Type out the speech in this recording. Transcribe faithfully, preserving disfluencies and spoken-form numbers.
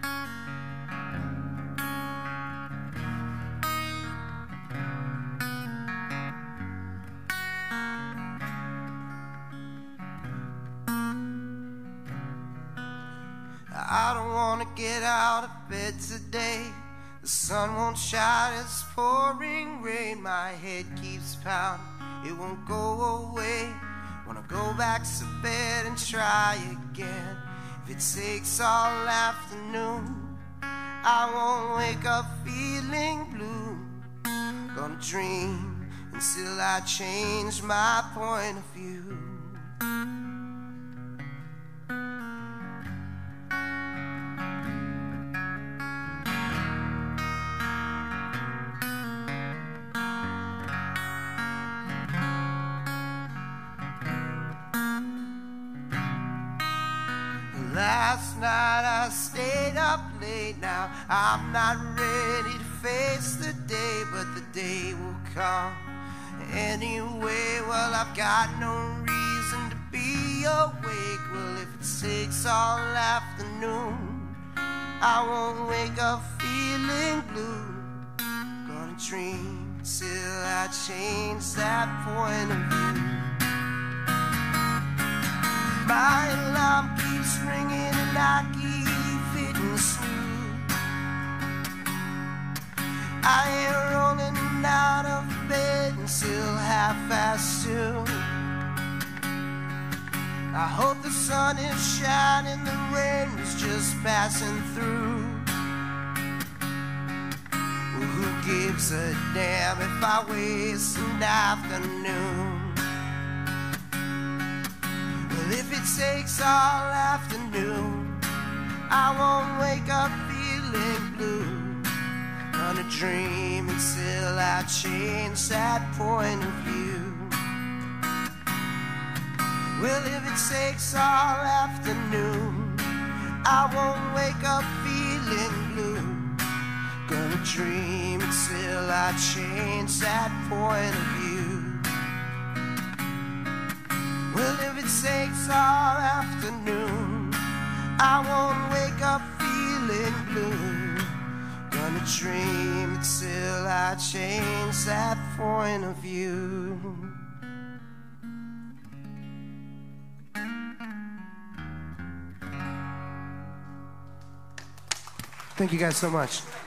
I don't wanna get out of bed today. The sun won't shine, it's pouring rain. My head keeps pounding, it won't go away. Wanna go back to bed and try again. If it takes all afternoon, I won't wake up feeling blue. Gonna dream until I change my point of view. Last night I stayed up late. Now I'm not ready to face the day, but the day will come anyway. Well, I've got no reason to be awake. Well, if it takes all afternoon, I won't wake up feeling blue. Gonna dream till I change that point of view. My alarm keeps ringing and I keep hitting snooze. I ain't rolling out of bed until half past two. I hope the sun is shining, the rain is just passing through. Well, who gives a damn if I waste an afternoon? If it takes all afternoon, I won't wake up feeling blue. Gonna dream until I change that point of view. Well, if it takes all afternoon, I won't wake up feeling blue. Gonna dream until I change that point of view. Well, if it takes all afternoon, I won't wake up feeling blue. Gonna dream until I change that point of view. Thank you guys so much.